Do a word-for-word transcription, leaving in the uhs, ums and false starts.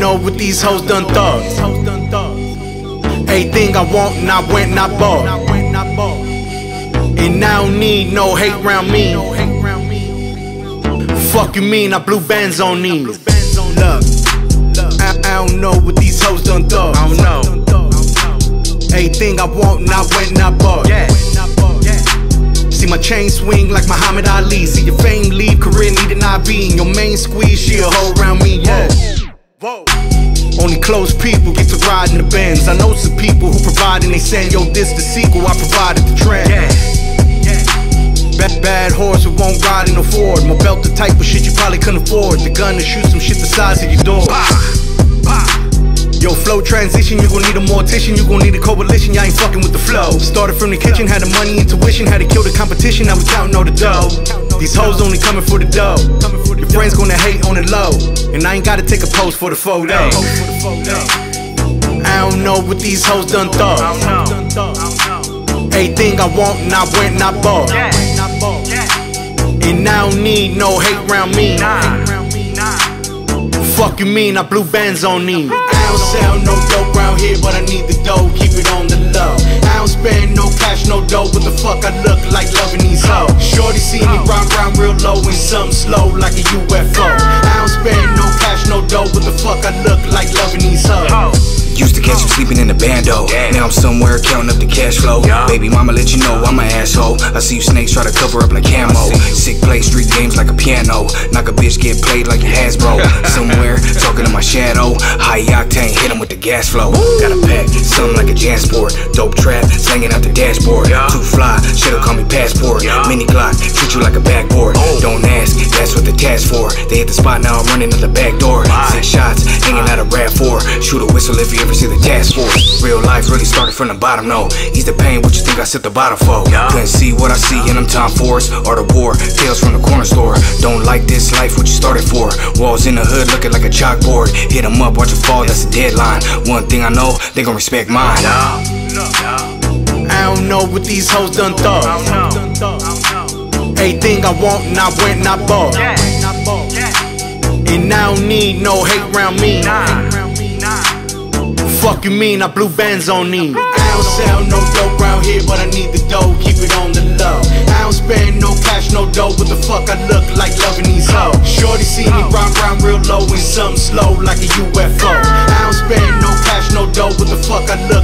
don't know what these hoes done thought. Everything I want and I went and I bought. And I don't need no hate round me. Fuck you mean I blew bands on these. Look, I, I don't know what these hoes done thought. I don't know. Everything I want and I went and I bought. See my chain swing like Muhammad Ali. See your fame leave, career need an I V. And your main squeeze, she a hoe around me, yeah. Whoa. Only close people get to ride in the Benz. I know some people who provide and they saying, yo, this the sequel, I provided the trend. Yeah. Bad, bad horse who won't ride in a Ford. My belt the type of shit you probably couldn't afford. The gun to shoot some shit the size of your door. Yo, flow transition, you gon' need a mortician, you gon' need a coalition, y'all ain't fucking with the flow. Started from the kitchen, had the money, intuition, had to kill the competition, now we counting all the dough. These hoes only coming for the dough. Your friends gonna hate on the low, and I ain't gotta take a post for the photo. I don't know what these hoes done thought. Everything I want and I went and I bought. And I don't need no hate round me. Fuck you mean I blew bands on these. I don't sell no dope round here, but I need the dough, keep it on the low. I don't spend no cash, no dough, what the fuck I look like loving these hoes. Shorty see me round round real low and something slow like a U F O. I don't spend no cash, no dough, what the fuck I look like loving these hoes. Used to catch you sleeping in the bando. Now I'm somewhere counting up the cash flow. Baby mama let you know I'm an asshole. I see you snakes try to cover up like camo. Sick play street games like a piano. Knock a bitch get played like a Hasbro. Somewhere talking to my shadow. High octane hit him with the gas flow. Got a pack, something like a Jansport. Dope trap, slanging out the dashboard. Too fly, should've called me passport. Mini Glock, treat you like a backboard. Don't ask, that's what the task for. They hit the spot, now I'm running to the back door. Six shots, hanging out a RAV four. Shoot a whistle if you ever see the task force. Real life really started from the bottom, no. Ease the pain, what you think I set the bottom for? Couldn't see what I see and I'm Tom Force. Or the war, tales from the corner store. Don't like this life, what you started for? Walls in the hood looking like a chalkboard. Hit them up, watch it fall, that's a deadline. One thing I know, they gon' respect mine. I don't know what these hoes done thought. Everything I want and I went and I bought. And I don't need no hate round me. Fuck you mean I blew bands on these. I don't sell no dope round here, but I need the dough, keep it on the low. I don't spend no cash, no dough, what the fuck I look like loving these hoes. Shorty see me round round real low and something slow like a U F O. I don't spend no cash, no dough, what the fuck I look